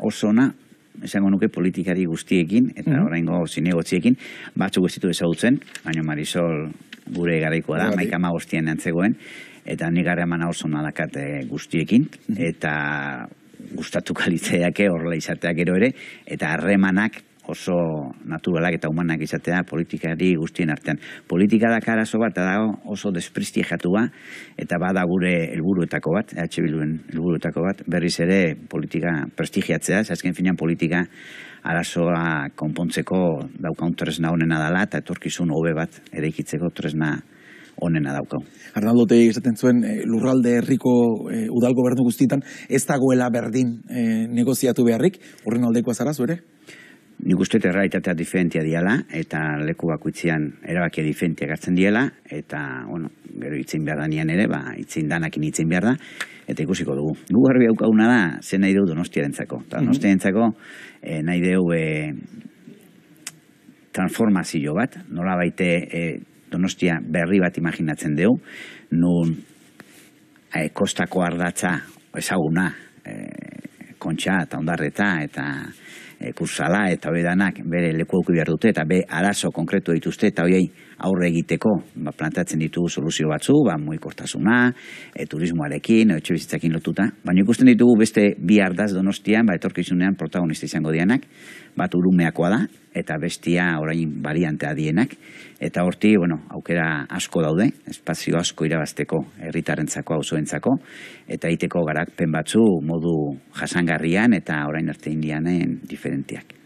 oso ona, esango nuke politikari guztiekin, eta oraingo zinegotziekin, batzuk ez ditu ezagutzen, baina Marisol gure garaikoa da, 15 antzegoen, eta nik harremana oso nadakat guztiekin, eta gustatuko litzaiake horrela izatea gero ere, eta harremanak oso naturalak eta humanak izatea politikari guztien artean. Politika da arazo bat, eta dago oso desprestigiatua, eta bada gure helburuetako bat, Bilduen helburuetako bat, berriz ere politika prestigiatzea, azken finean politika arazoa konpontzeko daukaun tresna honena dela, eta etorkizun hobe bat eraikitzeko tresna honena daukau. Arnaldo Otegi esaten zuen, lurralde herriko udal gobernu guztietan ez dagoela berdin negoziatu beharrik, horren aldekoa zara zu ere? Nik uste errealitatea diferentia diala, eta leku bakoitzean erabakia diferentia hartzen diela, eta, bueno, gero itzein behar da nian ere, itzein danakin itzein behar da, eta ikusiko dugu. Gu garbi haukaguna da, zen nahi dugu Donostiarentzako. Donostiarentzako nahi dugu transformazio bat, nola baite Donostia berri bat imaginatzen dugu, nun kostako ardatza ezaguna, Kontxa eta Ondarreta eta Kursala eta bedanak bere leku auki behar dute, eta be arazo konkretu dituzte, eta hoiei aurre egiteko plantatzen ditugu soluzio batzu, mugikortasuna, turismoarekin, etxebizitzakin lotuta, baina ikusten ditugu beste bi ardaz Donostian, etorkizunean protagonista izango dianak, bat Urumeakoa da, eta bestia orain variantea dienak, eta horti, aukera asko daude, espazio asko irabazteko herritarrentzako, auzoentzako, eta egiteko garakpen batzu modu jasangarrian eta orain arte indianen diferentiak.